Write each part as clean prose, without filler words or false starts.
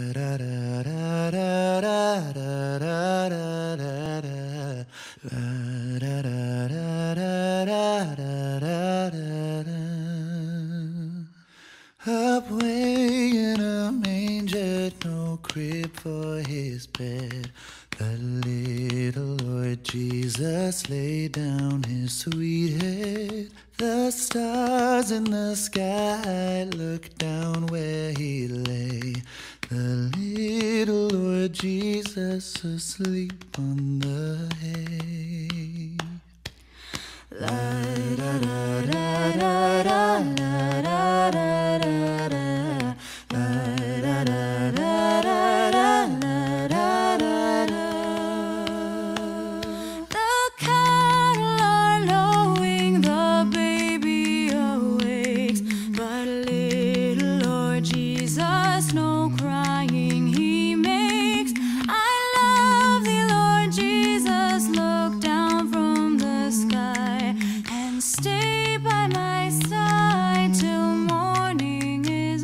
Up way in a manger, no crib for his bed. The little Lord Jesus laid down his sweet head. The stars in the sky looked down where he lay. The little Lord Jesus asleep on the hay. La da da da da da da da da da da. La da da da da da da da da. The cattle are lowing, the baby awakes, but little Lord Jesus no crying he makes. I love thee, Lord Jesus, look down from the sky and stay by my side till morning is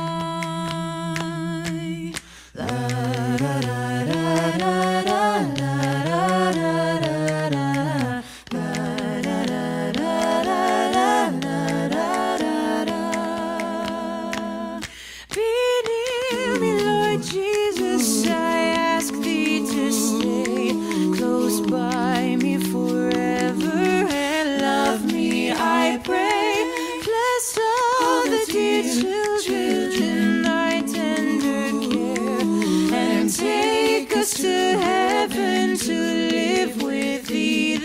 nigh. La da da da da da da da da da. La da da da da da da da. Be near me, Lord Jesus, I ask thee to stay close by me forever and love me, I pray. Bless all the dear children in thy tender care, and take us to heaven to live with thee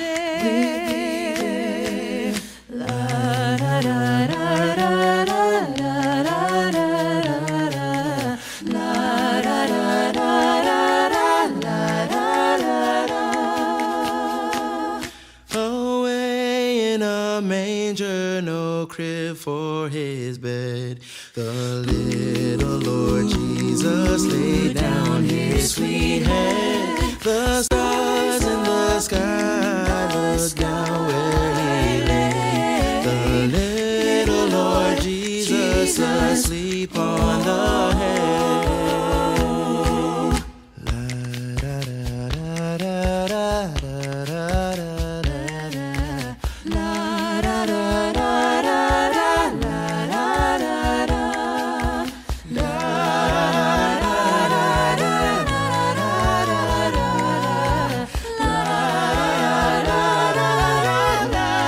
there. La da da da da da da da da da. La da da da da da da da da. Away in a manger, no crib for his bed. The little Lord Jesus laid down his sweet head. The stars in the sky looked down where he lay. The little Lord Jesus asleep on the hay. La da da da da da da da da da. La da da da da da da da da. La da da da da da da. La da da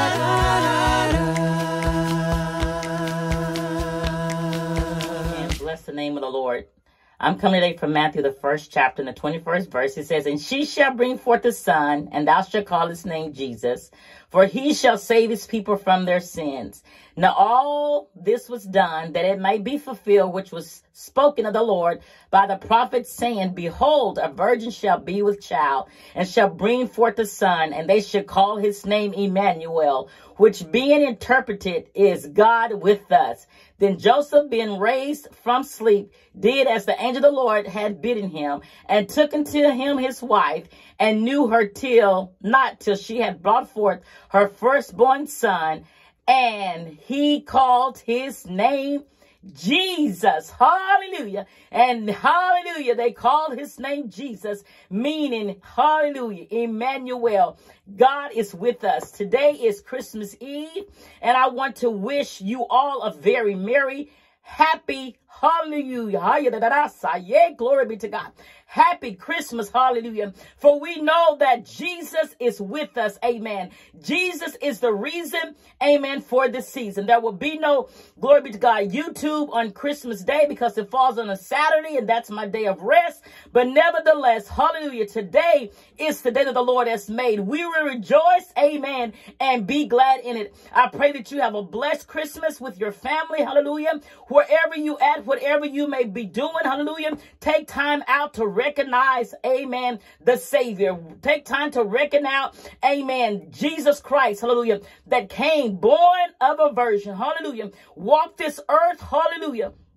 da da da. And bless the name of the Lord. I'm coming today from Matthew, the 1st chapter, and the 21st verse. It says, "And she shall bring forth a son, and thou shalt call his name Jesus, for he shall save his people from their sins." Now all this was done that it might be fulfilled, which was spoken of the Lord by the prophet, saying, "Behold, a virgin shall be with child, and shall bring forth a son, and they shall call his name Emmanuel," which being interpreted is God with us. Then Joseph, being raised from sleep, did as the angel of the Lord had bidden him, and took unto him his wife, and knew her till she had brought forth her firstborn son, and he called his name Jesus. Hallelujah. And hallelujah, they called his name Jesus, meaning, hallelujah, Emmanuel. God is with us. Today is Christmas Eve, and I want to wish you all a very merry, happy, hallelujah, glory be to God. Happy Christmas, hallelujah. For we know that Jesus is with us, amen. Jesus is the reason, amen, for this season. There will be no, glory be to God, YouTube on Christmas Day because it falls on a Saturday and that's my day of rest. But nevertheless, hallelujah, today is the day that the Lord has made. We will rejoice, amen, and be glad in it. I pray that you have a blessed Christmas with your family, hallelujah. Wherever you at, whatever you may be doing, hallelujah, take time out to recognize, amen, the Savior. Take time to recognize, amen, Jesus Christ, hallelujah, that came born of a virgin, hallelujah, walked this earth, hallelujah,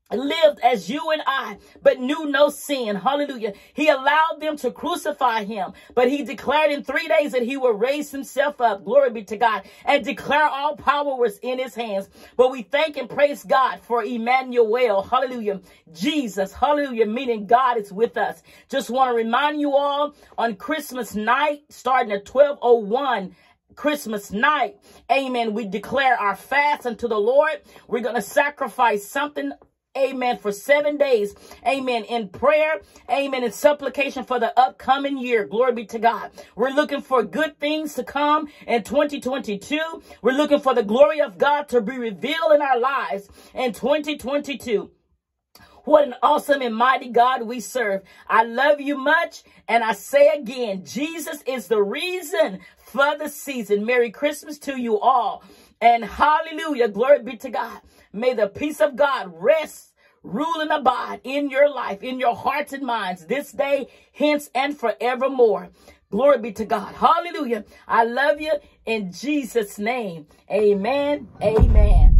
lived as you and I, but knew no sin. Hallelujah. He allowed them to crucify him, but he declared in 3 days that he would raise himself up. Glory be to God, and declare all power was in his hands. But we thank and praise God for Emmanuel. Hallelujah. Jesus. Hallelujah. Meaning God is with us. Just want to remind you all, on Christmas night, starting at 12:01, Christmas night, amen, we declare our fast unto the Lord. We're going to sacrifice something, amen, for 7 days, amen, in prayer, amen, in supplication for the upcoming year. Glory be to God. We're looking for good things to come in 2022. We're looking for the glory of God to be revealed in our lives in 2022. What an awesome and mighty God we serve. I love you much. And I say again, Jesus is the reason for the season. Merry Christmas to you all. And hallelujah. Glory be to God. May the peace of God rest, rule, and abide in your life, in your hearts and minds this day, hence, and forevermore. Glory be to God. Hallelujah. I love you in Jesus' name. Amen. Amen.